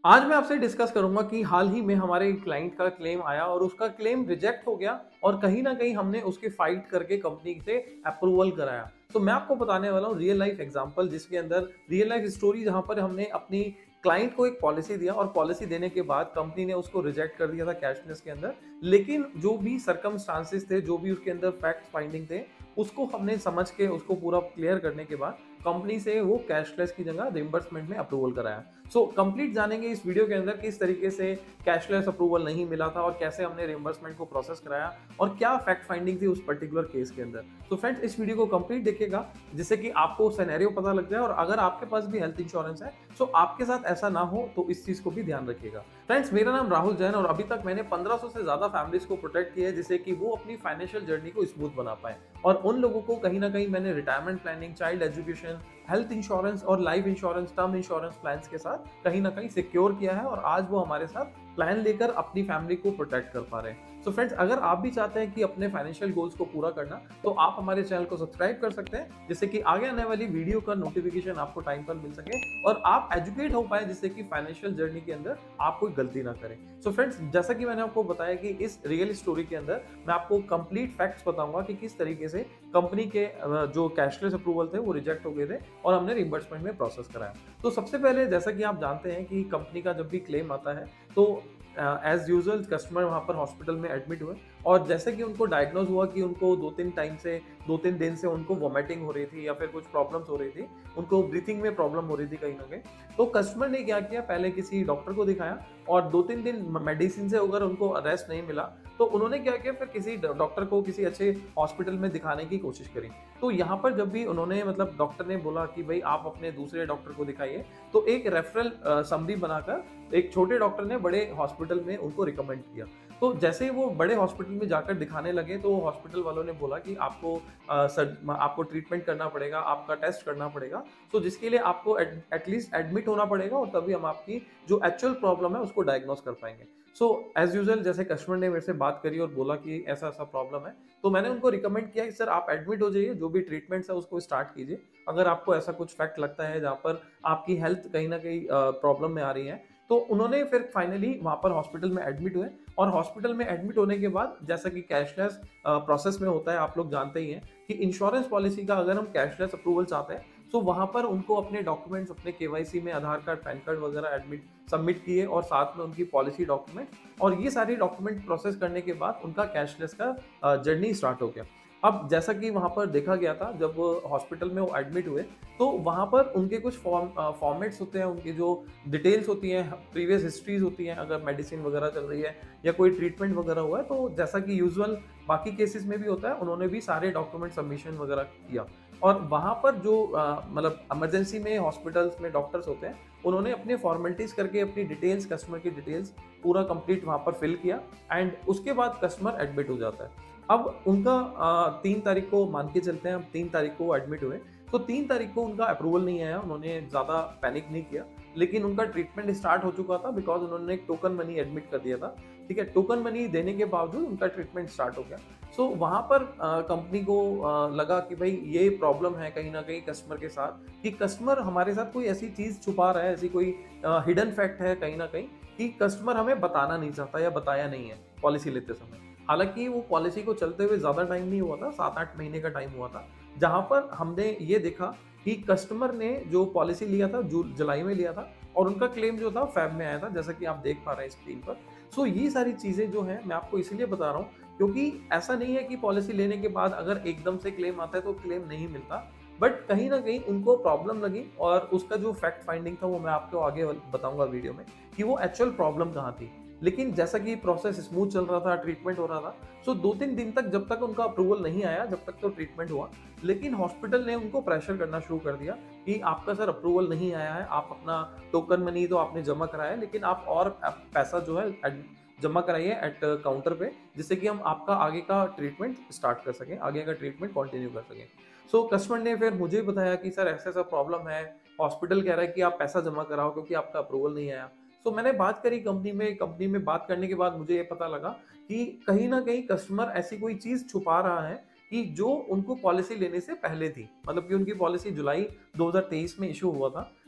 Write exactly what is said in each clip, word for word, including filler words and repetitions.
आज मैं आपसे डिस्कस करूंगा कि हाल ही में हमारे क्लाइंट का क्लेम आया और उसका क्लेम रिजेक्ट हो गया और कहीं ना कहीं हमने उसकी फाइट करके कंपनी से अप्रूवल कराया। तो मैं आपको बताने वाला हूँ रियल लाइफ एग्जांपल, जिसके अंदर रियल लाइफ स्टोरी, जहां पर हमने अपनी क्लाइंट को एक पॉलिसी दिया और पॉलिसी देने के बाद कंपनी ने उसको रिजेक्ट कर दिया था कैशलेस के अंदर। लेकिन जो भी सर्कमस्टांसेस थे, जो भी उसके अंदर फैक्ट फाइंडिंग थे, उसको हमने समझ के उसको पूरा क्लियर करने के बाद कंपनी से वो कैशलेस की जगह रिम्बर्समेंट में अप्रूवल कराया। सो so, कंप्लीट जानेंगे इस वीडियो के अंदर किस तरीके से कैशलेस अप्रूवल नहीं मिला था और कैसे हमने रिम्बर्समेंट को प्रोसेस कराया और क्या फैक्ट फाइंडिंग थी उस पर्टिकुलर केस के अंदर। तो फ्रेंड्स, इस वीडियो को कंप्लीट देखिएगा जिससे कि आपको सिनेरियो पता लग जाए, और अगर आपके पास भी हेल्थ इंश्योरेंस है तो आपके साथ ऐसा ना हो, तो इस चीज को भी ध्यान रखिएगा। फ्रेंड्स, मेरा नाम राहुल जैन और अभी तक मैंने पंद्रह सौ से ज्यादा फैमिलीज को प्रोटेक्ट किया है, जिससे कि वो अपनी फाइनेंशियल जर्नी को स्मूथ बना पाए। और उन लोगों को कहीं ना कहीं मैंने retirement planning, child education, health insurance और life insurance, term insurance plans के साथ कहीं ना कहीं सिक्योर किया है, और आज वो हमारे साथ प्लान लेकर अपनी फैमिली को प्रोटेक्ट कर पा रहे हैं। सो so फ्रेंड्स, अगर आप भी चाहते हैं कि अपने फाइनेंशियल गोल्स को पूरा करना, तो आप हमारे चैनल को सब्सक्राइब कर सकते हैं, जिससे कि आगे आने वाली वीडियो का नोटिफिकेशन आपको टाइम पर मिल सके और आप एजुकेट हो पाए, जिससे कि फाइनेंशियल जर्नी के अंदर आप कोई गलती ना करें। सो so फ्रेंड्स, जैसा कि मैंने आपको बताया कि इस रियल स्टोरी के अंदर मैं आपको कंप्लीट फैक्ट्स बताऊंगा कि किस तरीके से कंपनी के जो कैशलेस अप्रूवल थे वो रिजेक्ट हो गए थे और हमने रिम्बर्समेंट में प्रोसेस कराया। तो सबसे पहले, जैसा कि आप जानते हैं कि कंपनी का जब भी क्लेम आता है तो एज यूजुअल कस्टमर वहाँ पर हॉस्पिटल में एडमिट हुए, और जैसे कि उनको डायग्नोज हुआ कि उनको दो तीन टाइम से दो तीन दिन से उनको वोमिटिंग हो रही थी या फिर कुछ प्रॉब्लम्स हो रही थी, उनको ब्रीथिंग में प्रॉब्लम हो रही थी कहीं ना कहीं। तो कस्टमर ने क्या किया, पहले किसी डॉक्टर को दिखाया और दो तीन दिन मेडिसिन से अगर उनको रेस्ट नहीं मिला तो उन्होंने क्या किया, फिर किसी डॉक्टर को किसी अच्छे हॉस्पिटल में दिखाने की कोशिश करी। तो यहाँ पर जब भी उन्होंने, मतलब डॉक्टर ने बोला कि भाई आप अपने दूसरे डॉक्टर को दिखाइए, तो एक रेफरल समरी बनाकर एक छोटे डॉक्टर ने बड़े हॉस्पिटल में उनको रिकमेंड किया। तो जैसे ही वो बड़े हॉस्पिटल में जाकर दिखाने लगे तो हॉस्पिटल वालों ने बोला कि आपको आ, सर, आपको ट्रीटमेंट करना पड़ेगा, आपका टेस्ट करना पड़ेगा, तो जिसके लिए आपको एटलीस्ट एडमिट होना पड़ेगा और तभी हम आपकी जो एक्चुअल प्रॉब्लम है उसको डायग्नोस कर पाएंगे। सो एज यूजुअल जैसे कस्टमर ने मेरे से बात करी और बोला कि ऐसा ऐसा प्रॉब्लम है, तो मैंने उनको रिकमेंड किया कि सर आप एडमिट हो जाइए, जो भी ट्रीटमेंट्स है उसको स्टार्ट कीजिए। अगर आपको ऐसा कुछ फैक्ट लगता है जहाँ पर आपकी हेल्थ कहीं ना कहीं प्रॉब्लम में आ रही है, तो उन्होंने फिर फाइनली वहां पर हॉस्पिटल में एडमिट हुए। और हॉस्पिटल में एडमिट होने के बाद, जैसा कि कैशलेस प्रोसेस में होता है, आप लोग जानते ही हैं कि इंश्योरेंस पॉलिसी का अगर हम कैशलेस अप्रूवल चाहते हैं तो वहां पर उनको अपने डॉक्यूमेंट्स, अपने केवाईसी में आधार कार्ड, पैन कार्ड वगैरह एडमिट सबमिट किए और साथ में उनकी पॉलिसी डॉक्यूमेंट, और ये सारी डॉक्यूमेंट प्रोसेस करने के बाद उनका कैशलेस का जर्नी स्टार्ट हो गया। अब जैसा कि वहां पर देखा गया था, जब हॉस्पिटल में वो एडमिट हुए तो वहां पर उनके कुछ फॉर्म फॉर्मेट्स होते हैं, उनकी जो डिटेल्स होती हैं, प्रीवियस हिस्ट्रीज होती हैं, अगर मेडिसिन वगैरह चल रही है या कोई ट्रीटमेंट वगैरह हुआ है, तो जैसा कि यूजुअल बाकी केसेस में भी होता है, उन्होंने भी सारे डॉक्यूमेंट सबमिशन वगैरह किया। और वहां पर जो मतलब इमरजेंसी में हॉस्पिटल्स में डॉक्टर्स होते हैं, उन्होंने अपने फॉर्मेलिटीज करके अपनी डिटेल्स, कस्टमर की डिटेल्स पूरा कंप्लीट वहां पर फिल किया, एंड उसके बाद कस्टमर एडमिट हो जाता है। अब उनका आ, तीन तारीख को मान के चलते हैं, अब तीन तारीख को एडमिट हुए, तो तीन तारीख को उनका अप्रूवल नहीं आया, उन्होंने ज़्यादा पैनिक नहीं किया, लेकिन उनका ट्रीटमेंट स्टार्ट हो चुका था, बिकॉज उन्होंने एक टोकन मनी एडमिट कर दिया था। ठीक है, टोकन मनी देने के बावजूद उनका ट्रीटमेंट स्टार्ट हो गया। सो so, वहाँ पर कंपनी को आ, लगा कि भाई ये प्रॉब्लम है कहीं ना कहीं कस्टमर के साथ, कि कस्टमर हमारे साथ कोई ऐसी चीज़ छुपा रहा है, ऐसी कोई हिडन फैक्ट है कहीं ना कहीं, कि कस्टमर हमें बताना नहीं चाहता या बताया नहीं है पॉलिसी लेते समय। हालांकि वो पॉलिसी को चलते हुए ज़्यादा टाइम नहीं हुआ था, सात आठ महीने का टाइम हुआ था, जहां पर हमने ये देखा कि कस्टमर ने जो पॉलिसी लिया था जू जुलाई में लिया था और उनका क्लेम जो था फेब में आया था, जैसा कि आप देख पा रहे हैं स्क्रीन पर। सो ये सारी चीज़ें जो हैं मैं आपको इसीलिए बता रहा हूँ क्योंकि ऐसा नहीं है कि पॉलिसी लेने के बाद अगर एकदम से क्लेम आता है तो क्लेम नहीं मिलता, बट कहीं ना कहीं उनको प्रॉब्लम लगी और उसका जो फैक्ट फाइंडिंग था वो मैं आपको आगे बताऊंगा वीडियो में कि वो एक्चुअल प्रॉब्लम कहाँ थी। लेकिन जैसा कि प्रोसेस स्मूथ चल रहा था, ट्रीटमेंट हो रहा था, सो दो तीन दिन तक जब तक उनका अप्रूवल नहीं आया, जब तक तो ट्रीटमेंट हुआ, लेकिन हॉस्पिटल ने उनको प्रेशर करना शुरू कर दिया कि आपका सर अप्रूवल नहीं आया है, आप अपना टोकन मनी तो आपने जमा कराया है, लेकिन आप और पैसा जो है जमा कराइए एट काउंटर पे, जिससे कि हम आपका आगे का ट्रीटमेंट स्टार्ट कर सकें, आगे का ट्रीटमेंट कंटिन्यू कर सकें। सो कस्टमर ने फिर मुझे बताया कि सर ऐसा ऐसा प्रॉब्लम है, हॉस्पिटल कह रहा है कि आप पैसा जमा कराओ क्योंकि आपका अप्रूवल नहीं आया। सो मैंने बात करी कंपनी में कंपनी में बात करने के बाद मुझे ये पता लगा कि कहीं ना कहीं कस्टमर ऐसी कोई चीज छुपा रहा है कि जो उनको पॉलिसी लेने से पहले थी, मतलब कि उनकी पॉलिसी जुलाई दो हज़ार तेईस में इशू हुआ था,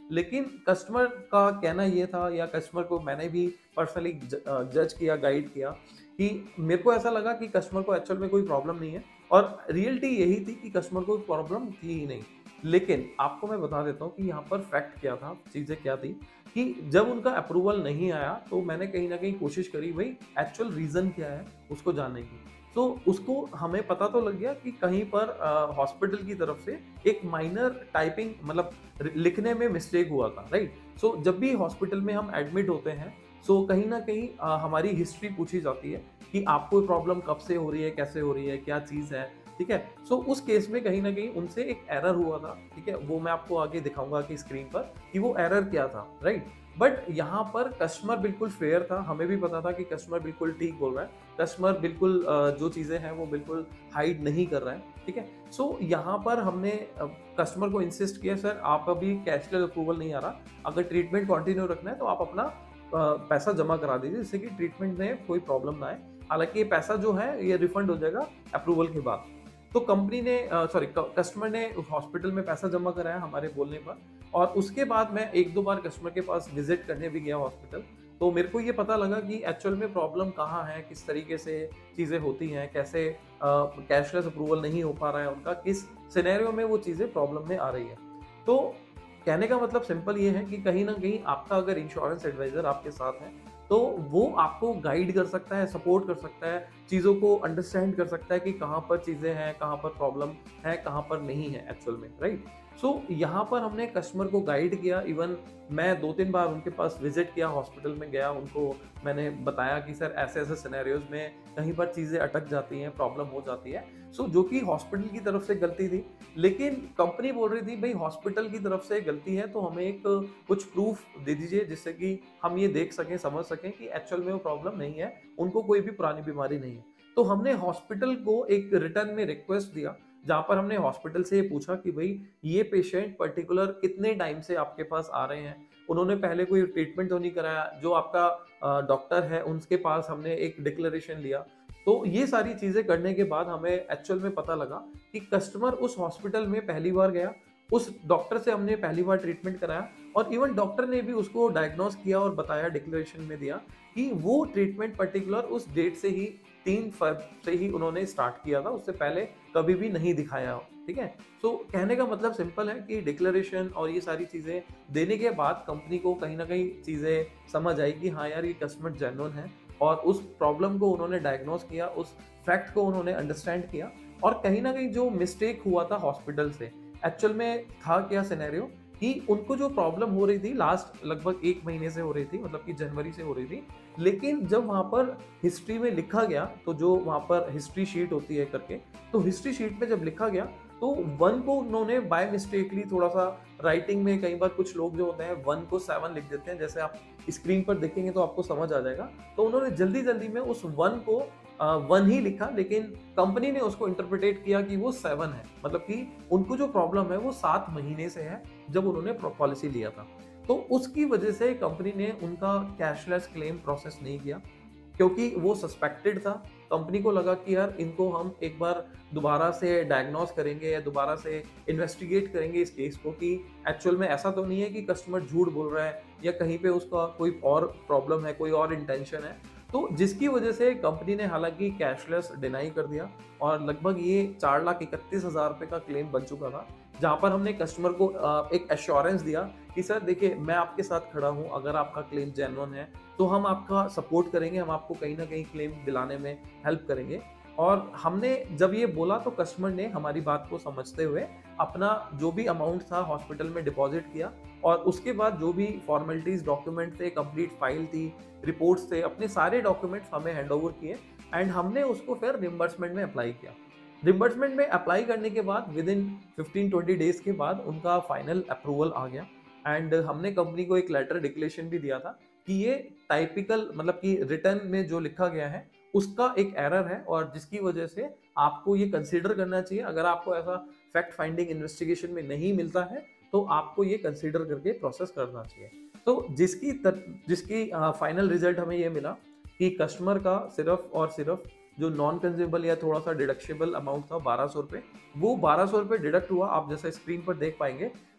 लेकिन कस्टमर का कहना ये था, या कस्टमर को मैंने भी पर्सनली जज किया, गाइड किया, कि मेरे को ऐसा लगा कि कस्टमर को एक्चुअल में कोई प्रॉब्लम नहीं है, और रियलिटी यही थी कि कस्टमर को प्रॉब्लम थी ही नहीं। लेकिन आपको मैं बता देता हूँ कि यहाँ पर फैक्ट क्या था, चीज़ें क्या थी, कि जब उनका अप्रूवल नहीं आया तो मैंने कहीं न कहीं कोशिश करी भाई एक्चुअल रीज़न क्या है उसको जानने की। तो उसको हमें पता तो लग गया कि कहीं पर अ, हॉस्पिटल की तरफ से एक माइनर टाइपिंग मतलब र लिखने में मिस्टेक हुआ था, राइट? सो जब भी हॉस्पिटल में हम एडमिट होते हैं, सो कहीं न कहीं अ, हमारी हिस्ट्री पूछी जाती है कि आपको प्रॉब्लम कब से हो रही है, कैसे हो रही है, क्या चीज़ है, ठीक है? सो उस केस में कहीं न कहीं उनसे एक एरर हुआ था, ठीक है? वो मैं आपको आगे दिखाऊँगा कि स्क्रीन पर कि वो एरर क्या था, राइट? बट यहाँ पर कस्टमर बिल्कुल फेयर था, हमें भी पता था कि कस्टमर बिल्कुल ठीक बोल रहा है, कस्टमर बिल्कुल अ, जो चीज़ें हैं वो बिल्कुल हाइड नहीं कर रहा है, ठीक है? सो यहाँ पर हमने अ, कस्टमर को इंसिस्ट किया, सर आप अभी कैशलेस अप्रूवल नहीं आ रहा, अगर ट्रीटमेंट कंटिन्यू रखना है तो आप अपना अ, पैसा जमा करा दीजिए, जिससे कि ट्रीटमेंट में कोई प्रॉब्लम ना आए। हालाँकि ये पैसा जो है ये रिफंड हो जाएगा अप्रूवल के बाद। तो कंपनी ने अ, सॉरी क कस्टमर ने उस हॉस्पिटल में पैसा जमा कराया हमारे बोलने पर, और उसके बाद मैं एक दो बार कस्टमर के पास विज़िट करने भी गया हॉस्पिटल। तो मेरे को ये पता लगा कि एक्चुअल में प्रॉब्लम कहाँ है, किस तरीके से चीज़ें होती हैं, कैसे अ, कैशलेस अप्रूवल नहीं हो पा रहा है उनका, किस सिनेरियो में वो चीज़ें प्रॉब्लम में आ रही है। तो कहने का मतलब सिंपल ये है कि कहीं न कहीं आपका अगर इंश्योरेंस एडवाइज़र आपके साथ है, तो वो आपको गाइड कर सकता है, सपोर्ट कर सकता है, चीज़ों को अंडरस्टैंड कर सकता है कि कहाँ पर चीज़ें हैं, कहाँ पर प्रॉब्लम है, कहाँ पर नहीं है एक्चुअल में, राइट? सो यहाँ पर हमने कस्टमर को गाइड किया, इवन मैं दो तीन बार उनके पास विज़िट किया, हॉस्पिटल में गया, उनको मैंने बताया कि सर ऐसे-ऐसे सिनेरियोज़ में कहीं पर चीज़ें अटक जाती हैं, प्रॉब्लम हो जाती है। सो जो कि हॉस्पिटल की तरफ से गलती थी, लेकिन कंपनी बोल रही थी भई हॉस्पिटल की तरफ से गलती है तो हमें एक कुछ प्रूफ़ दे दीजिए, जिससे कि हम ये देख सकें, समझ सकें कि एक्चुअल में वो प्रॉब्लम नहीं है, उनको कोई भी पुरानी बीमारी नहीं है। तो हमने हॉस्पिटल को एक रिटर्न में रिक्वेस्ट दिया, जहाँ पर हमने हॉस्पिटल से ये पूछा कि भई ये पेशेंट पर्टिकुलर कितने टाइम से आपके पास आ रहे हैं? उन्होंने पहले कोई ट्रीटमेंट तो नहीं कराया, जो आपका अ, डॉक्टर है उनके पास हमने एक डिक्लेरेशन लिया। तो ये सारी चीज़ें करने के बाद हमें एक्चुअल में पता लगा कि कस्टमर उस हॉस्पिटल में पहली बार गया, उस डॉक्टर से हमने पहली बार ट्रीटमेंट कराया, और इवन डॉक्टर ने भी उसको डायग्नोस किया और बताया, डिक्लेरेशन में दिया कि वो ट्रीटमेंट पर्टिकुलर उस डेट से ही तीन फ़रवरी से ही उन्होंने स्टार्ट किया था, उससे पहले कभी भी नहीं दिखाया हो, ठीक है? सो कहने का मतलब सिंपल है कि डिक्लेरेशन और ये सारी चीज़ें देने के बाद कंपनी को कहीं न कहीं चीज़ें समझ आई कि हाँ यार, ये कस्टमर जेन्युइन है, और उस प्रॉब्लम को उन्होंने डायग्नोस किया, उस फैक्ट को उन्होंने अंडरस्टैंड किया, और कहीं न कहीं जो मिस्टेक हुआ था हॉस्पिटल से, एक्चुअल में था क्या सिनेरियो, कि उनको जो प्रॉब्लम हो रही थी लास्ट लगभग एक महीने से हो रही थी, मतलब कि जनवरी से हो रही थी। लेकिन जब वहाँ पर हिस्ट्री में लिखा गया, तो जो वहाँ पर हिस्ट्री शीट होती है करके, तो हिस्ट्री शीट में जब लिखा गया, तो वन को उन्होंने बाय मिस्टेकली थोड़ा-सा राइटिंग में, कई बार कुछ लोग जो होते हैं वन को सेवन लिख देते हैं, जैसे आप स्क्रीन पर देखेंगे तो आपको समझ आ जाएगा। तो उन्होंने जल्दी-जल्दी में उस वन को अ, वन ही लिखा, लेकिन कंपनी ने उसको इंटरप्रेटेट किया कि वो सेवन है। मतलब कि उनको जो प्रॉब्लम है वो सात महीने से है, जब उन्होंने प्रो पॉलिसी लिया था। तो उसकी वजह से कंपनी ने उनका कैशलेस क्लेम प्रोसेस नहीं किया, क्योंकि वो सस्पेक्टेड था। कंपनी को लगा कि यार इनको हम एक बार दोबारा से डायग्नोस करेंगे, या दोबारा से इन्वेस्टिगेट करेंगे इस केस को, कि एक्चुअल में ऐसा तो नहीं है कि कस्टमर झूठ बोल रहा है, या कहीं पे उसका कोई और प्रॉब्लम है, कोई और इंटेंशन है। तो जिसकी वजह से कंपनी ने हालांकि कैशलेस डिनाई कर दिया, और लगभग ये चार लाख इकतीस हज़ार रुपये का क्लेम बन चुका था, जहाँ पर हमने कस्टमर को अ, एक एश्योरेंस दिया कि सर देखिए, मैं आपके साथ खड़ा हूँ, अगर आपका क्लेम जेन्युइन है तो हम आपका सपोर्ट करेंगे, हम आपको कहीं ना कहीं क्लेम दिलाने में हेल्प करेंगे। और हमने जब ये बोला तो कस्टमर ने हमारी बात को समझते हुए अपना जो भी अमाउंट था हॉस्पिटल में डिपॉजिट किया, और उसके बाद जो भी फॉर्मेलिटीज, डॉक्यूमेंट थे, कंप्लीट फाइल थी, रिपोर्ट्स थे, अपने सारे डॉक्यूमेंट्स हमें हैंड ओवर किए, एंड हमने उसको फिर रिम्बर्समेंट में अप्लाई किया। रिम्बर्समेंट में अप्लाई करने के बाद within fifteen twenty days के बाद उनका फाइनल अप्रूवल आ गया, एंड हमने कंपनी को एक लेटर डिक्लेरेशन भी दिया था कि ये टाइपिकल, मतलब कि रिटर्न में जो लिखा गया है उसका एक एरर है, और जिसकी वजह से आपको ये कंसीडर करना चाहिए। अगर आपको ऐसा फैक्ट फाइंडिंग इन्वेस्टिगेशन में नहीं मिलता है तो आपको ये कंसीडर करके प्रोसेस करना चाहिए। तो जिसकी तर, जिसकी फाइनल रिजल्ट हमें ये मिला कि कस्टमर का सिर्फ और सिर्फ जो नॉन कंज्यूमेबल या थोड़ा सा डिडक्शेबल अमाउंट था बारह सौ रुपये, वो बारह सौ रुपये डिडक्ट हुआ, आप जैसा स्क्रीन पर देख पाएंगे।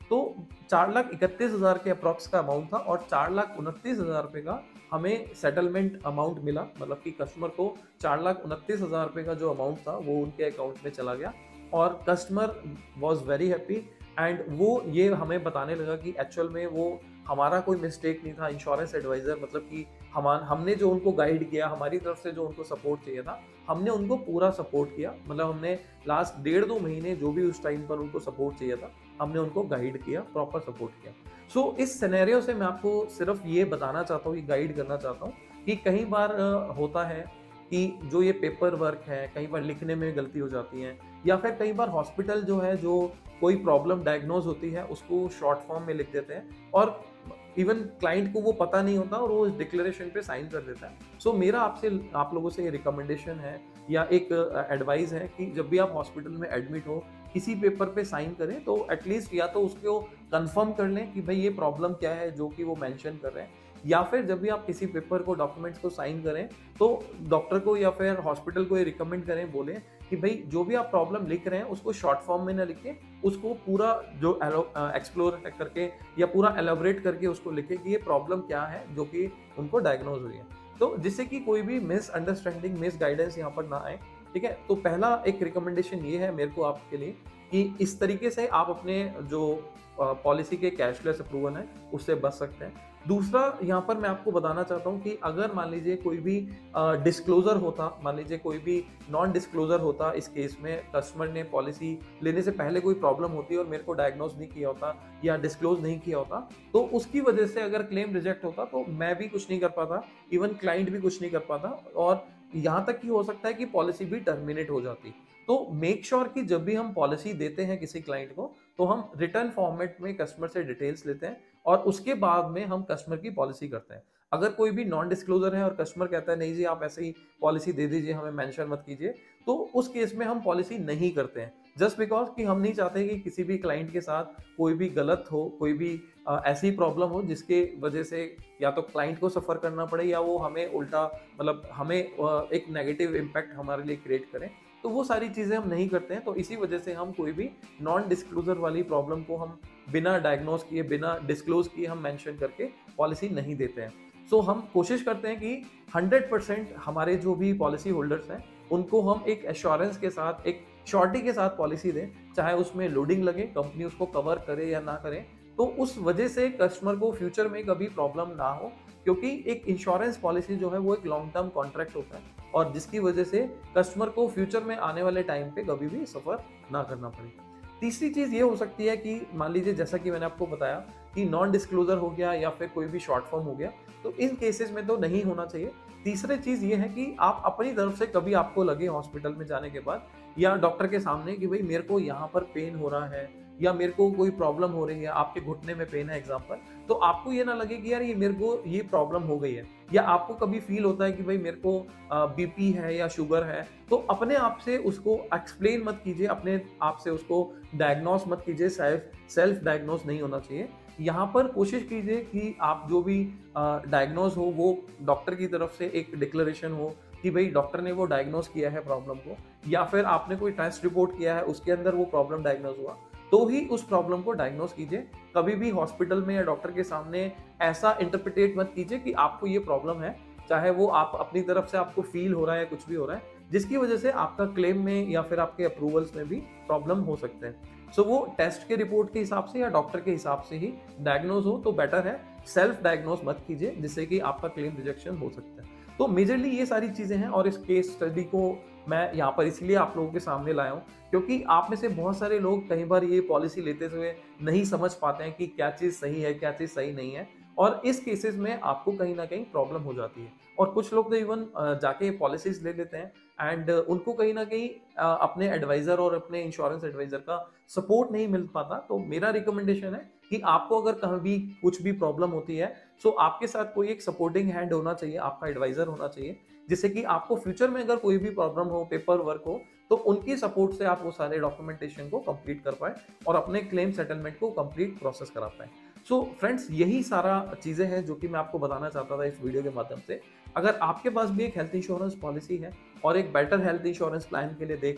तो चार लाख इकतीस हजार के अप्रॉक्स का अमाउंट था और चार लाख उनतीस हजार रुपये का हमें सेटलमेंट अमाउंट मिला, मतलब कि कस्टमर को चार लाख उनतीस हजार रुपये का जो अमाउंट था वो उनके अकाउंट में चला गया और customer was very happy. And वो ये हमें बताने लगा कि एक्चुअल में वो हमारा कोई मिस्टेक नहीं था, इंश्योरेंस एडवाइज़र मतलब कि हम हमने जो उनको गाइड किया, हमारी तरफ से जो उनको सपोर्ट चाहिए था, हमने उनको पूरा सपोर्ट किया। मतलब हमने लास्ट डेढ़ दो महीने जो भी उस टाइम पर उनको सपोर्ट चाहिए था, हमने उनको गाइड किया, प्रॉपर सपोर्ट किया। सो so, इस सिनेरियो से मैं आपको सिर्फ ये बताना चाहता हूँ, ये गाइड करना चाहता हूँ कि कई बार होता है कि जो ये पेपर वर्क है, कई बार लिखने में गलती हो जाती है, या फिर कई बार हॉस्पिटल जो है जो कोई प्रॉब्लम डायग्नोज होती है उसको शॉर्ट फॉर्म में लिख देते हैं और इवन क्लाइंट को वो पता नहीं होता और वो इस डिक्लेरेशन पे साइन कर देता है। सो so, मेरा आपसे आप लोगों से ये रिकमेंडेशन है या एक एडवाइस है कि जब भी आप हॉस्पिटल में एडमिट हो, किसी पेपर पे साइन करें तो एटलीस्ट या तो उसको कंफर्म कर लें कि भाई ये प्रॉब्लम क्या है जो कि वो मेंशन कर रहे हैं, या फिर जब भी आप किसी पेपर को, डॉक्यूमेंट्स को साइन करें तो डॉक्टर को या फिर हॉस्पिटल को ये रिकमेंड करें, बोलें कि भाई जो भी आप प्रॉब्लम लिख रहे हैं उसको शॉर्ट फॉर्म में ना लिखें, उसको पूरा जो एक्सप्लोर करके या पूरा एलोबरेट करके उसको लिखें कि ये प्रॉब्लम क्या है जो कि उनको डायग्नोज हुई है, तो जिससे कि कोई भी मिस अंडरस्टैंडिंग, मिस गाइडेंस यहाँ पर ना आए। ठीक है, तो पहला एक रिकमेंडेशन ये है मेरे को आपके लिए कि इस तरीके से आप अपने जो पॉलिसी के कैशलेस अप्रूवल है उससे बच सकते हैं। दूसरा यहाँ पर मैं आपको बताना चाहता हूँ कि अगर मान लीजिए कोई भी डिस्क्लोजर होता, मान लीजिए कोई भी नॉन डिस्क्लोजर होता, इस केस में कस्टमर ने पॉलिसी लेने से पहले कोई प्रॉब्लम होती और मेरे को डायग्नोज नहीं किया होता या डिस्क्लोज नहीं किया होता, तो उसकी वजह से अगर क्लेम रिजेक्ट होता तो मैं भी कुछ नहीं कर पाता, इवन क्लाइंट भी कुछ नहीं कर पाता और यहाँ तक कि हो सकता है कि पॉलिसी भी टर्मिनेट हो जाती। तो मेक श्योर sure कि जब भी हम पॉलिसी देते हैं किसी क्लाइंट को तो हम रिटर्न फॉर्मेट में कस्टमर से डिटेल्स लेते हैं और उसके बाद में हम कस्टमर की पॉलिसी करते हैं। अगर कोई भी नॉन डिस्क्लोजर है और कस्टमर कहता है नहीं जी आप ऐसे ही पॉलिसी दे दीजिए, हमें मेंशन मत कीजिए, तो उस केस में हम पॉलिसी नहीं करते हैं, जस्ट बिकॉज कि हम नहीं चाहते कि किसी भी क्लाइंट के साथ कोई भी गलत हो, कोई भी आ, ऐसी प्रॉब्लम हो जिसके वजह से या तो क्लाइंट को सफ़र करना पड़े या वो हमें उल्टा, मतलब हमें एक नेगेटिव इम्पैक्ट हमारे लिए क्रिएट करें। तो वो सारी चीज़ें हम नहीं करते हैं, तो इसी वजह से हम कोई भी नॉन डिस्क्लोजर वाली प्रॉब्लम को हम बिना डायग्नोज किए, बिना डिस्क्लोज किए हम मेंशन करके पॉलिसी नहीं देते हैं। सो so, हम कोशिश करते हैं कि हंड्रेड परसेंट हमारे जो भी पॉलिसी होल्डर्स हैं उनको हम एक एश्योरेंस के साथ, एक श्योरिटी के साथ पॉलिसी दें, चाहे उसमें लोडिंग लगे, कंपनी उसको कवर करे या ना करे, तो उस वजह से कस्टमर को फ्यूचर में कभी प्रॉब्लम ना हो, क्योंकि एक इंश्योरेंस पॉलिसी जो है वो एक लॉन्ग टर्म कॉन्ट्रैक्ट होता है और जिसकी वजह से कस्टमर को फ्यूचर में आने वाले टाइम पे कभी भी सफ़र ना करना पड़े। तीसरी चीज़ ये हो सकती है कि मान लीजिए जैसा कि मैंने आपको बताया कि नॉन डिस्क्लोजर हो गया या फिर कोई भी शॉर्ट फॉर्म हो गया, तो इन केसेस में तो नहीं होना चाहिए। तीसरी चीज़ ये है कि आप अपनी तरफ से कभी आपको लगे हॉस्पिटल में जाने के बाद या डॉक्टर के सामने कि भाई मेरे को यहाँ पर पेन हो रहा है या मेरे को कोई प्रॉब्लम हो रही है, आपके घुटने में पेन है एग्जाम्पल, तो आपको ये ना लगे कि यार ये मेरे को ये प्रॉब्लम हो गई है, या आपको कभी फील होता है कि भाई मेरे को बीपी है या शुगर है, तो अपने आप से उसको एक्सप्लेन मत कीजिए, अपने आप से उसको डायग्नोस मत कीजिए, सेल्फ सेल्फ डायग्नोस नहीं होना चाहिए। यहाँ पर कोशिश कीजिए कि आप जो भी डायग्नोस हो वो डॉक्टर की तरफ से एक डिक्लेरेशन हो कि भाई डॉक्टर ने वो डायग्नोस किया है प्रॉब्लम को, या फिर आपने कोई टेस्ट रिपोर्ट किया है उसके अंदर वो प्रॉब्लम डायग्नोस हुआ, तो ही उस प्रॉब्लम को डायग्नोस कीजिए। कभी भी हॉस्पिटल में या डॉक्टर के सामने ऐसा इंटरप्रिटेट मत कीजिए कि आपको ये प्रॉब्लम है, चाहे वो आप अपनी तरफ से आपको फील हो रहा है या कुछ भी हो रहा है, जिसकी वजह से आपका क्लेम में या फिर आपके अप्रूवल्स में भी प्रॉब्लम हो सकते हैं। सो so, वो टेस्ट के रिपोर्ट के हिसाब से या डॉक्टर के हिसाब से ही डायग्नोज हो तो बेटर है, सेल्फ डायग्नोज मत कीजिए जिससे कि आपका क्लेम रिजेक्शन हो सकता है। तो मेजरली ये सारी चीज़ें हैं और इस केस स्टडी को मैं यहाँ पर इसलिए आप लोगों के सामने लाया हूँ क्योंकि आप में से बहुत सारे लोग कई बार ये पॉलिसी लेते हुए नहीं समझ पाते हैं कि क्या चीज़ सही है, क्या चीज़ सही नहीं है, और इस केसेस में आपको कहीं ना कहीं प्रॉब्लम हो जाती है। और कुछ लोग तो इवन जाके पॉलिसीज ले लेते हैं एंड उनको कहीं ना कहीं अपने एडवाइज़र और अपने इंश्योरेंस एडवाइज़र का सपोर्ट नहीं मिल पाता। तो मेरा रिकमेंडेशन है कि आपको अगर कहीं भी कुछ भी प्रॉब्लम होती है सो आपके साथ कोई एक सपोर्टिंग हैंड होना चाहिए, आपका एडवाइज़र होना चाहिए, जिससे कि आपको फ्यूचर में अगर कोई भी प्रॉब्लम हो, पेपर वर्क हो, तो उनकी सपोर्ट से आप वो सारे डॉक्यूमेंटेशन को कंप्लीट कर पाए और अपने क्लेम सेटलमेंट को कंप्लीट प्रोसेस करा पाए। सो फ्रेंड्स, यही सारा चीज़ें हैं जो कि मैं आपको बताना चाहता था इस वीडियो के माध्यम से। अगर आपके पास भी एक हेल्थ इंश्योरेंस पॉलिसी है और एक बेटर हेल्थ इंश्योरेंस प्लान के लिए देख रहे हैं,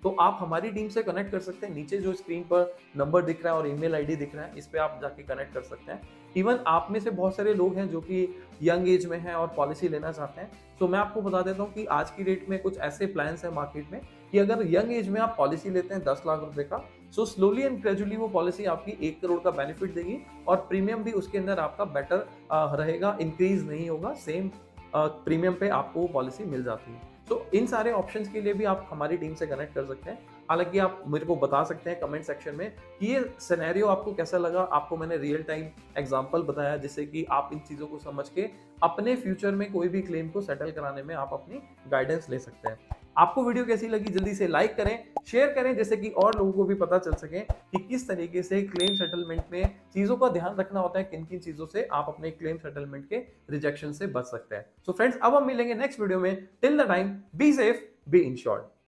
तो आप हमारी टीम से कनेक्ट कर सकते हैं। नीचे जो स्क्रीन पर नंबर दिख रहा है और ईमेल आईडी दिख रहा है, इस पे आप जाके कनेक्ट कर सकते हैं। इवन आप में से बहुत सारे लोग हैं जो कि यंग एज में हैं और पॉलिसी लेना चाहते हैं। तो मैं आपको बता देता हूँ कि आज की डेट में कुछ ऐसे प्लान्स हैं मार्केट में कि अगर यंग एज में आप पॉलिसी लेते हैं दस लाख रुपए का, सो स्लोली एंड ग्रेजुअली वो पॉलिसी आपकी एक करोड़ का बेनिफिट देगी और प्रीमियम भी उसके अंदर आपका बेटर रहेगा, इंक्रीज नहीं होगा, सेम प्रीमियम पे आपको वो पॉलिसी मिल जाती है। तो इन सारे ऑप्शंस के लिए भी आप हमारी टीम से कनेक्ट कर सकते हैं। हालांकि आप मेरे को बता सकते हैं कमेंट सेक्शन में कि ये सिनेरियो आपको कैसा लगा। आपको मैंने रियल टाइम एग्जांपल बताया जिससे कि आप इन चीज़ों को समझ के अपने फ्यूचर में कोई भी क्लेम को सेटल कराने में आप अपनी गाइडेंस ले सकते हैं। आपको वीडियो कैसी लगी जल्दी से लाइक करें, शेयर करें, जैसे कि और लोगों को भी पता चल सके कि किस तरीके से क्लेम सेटलमेंट में चीज़ों का ध्यान रखना होता है, किन किन चीज़ों से आप अपने क्लेम सेटलमेंट के रिजेक्शन से बच सकते हैं। सो फ्रेंड्स, अब हम मिलेंगे नेक्स्ट वीडियो में। Till the time, be safe, be insured.